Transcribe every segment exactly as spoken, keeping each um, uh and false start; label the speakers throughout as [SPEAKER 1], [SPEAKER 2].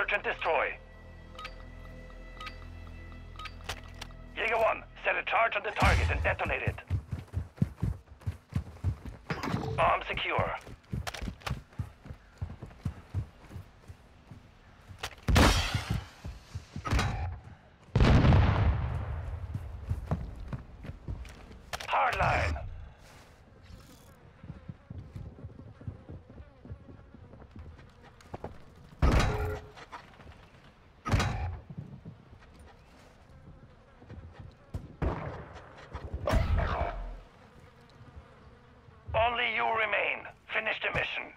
[SPEAKER 1] Search and destroy. Jaeger one, set a charge on the target and detonate it. Bomb secure. Hardline. Only you remain. Finish the mission.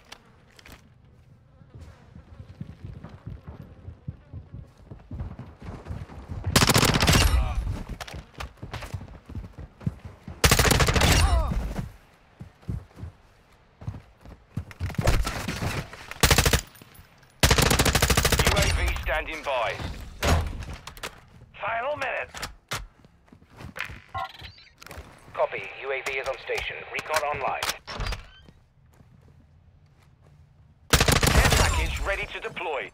[SPEAKER 1] U A V standing by. Final minute.
[SPEAKER 2] Copy. U A V is on station. Recon online.
[SPEAKER 1] Care package ready to deploy.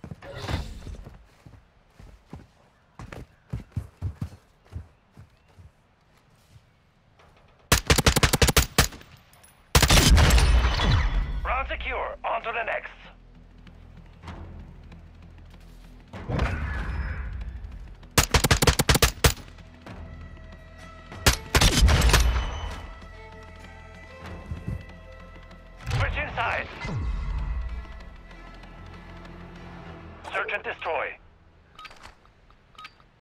[SPEAKER 1] Round secure. On to the next. Switch inside. Search and destroy.